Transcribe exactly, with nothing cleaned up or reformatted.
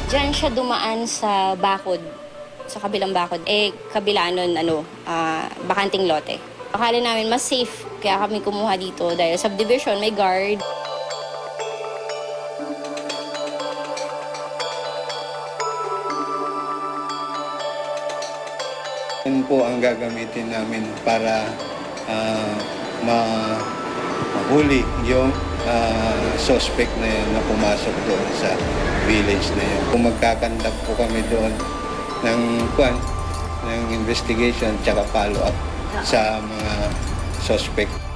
Diyan siya dumaan sa bakod, sa kabilang bakod. Eh, kabila nun, ano, uh, bakanting lote. Akala namin mas safe, kaya kami kumuha dito dahil subdivision, may guard. Yun po ang gagamitin namin para uh, ma- mahuli yung uh, suspect na yun na pumasok doon sa village na yun. Kung magkakandak po kami doon ng, kwan, ng investigation tsaka follow-up sa mga suspect.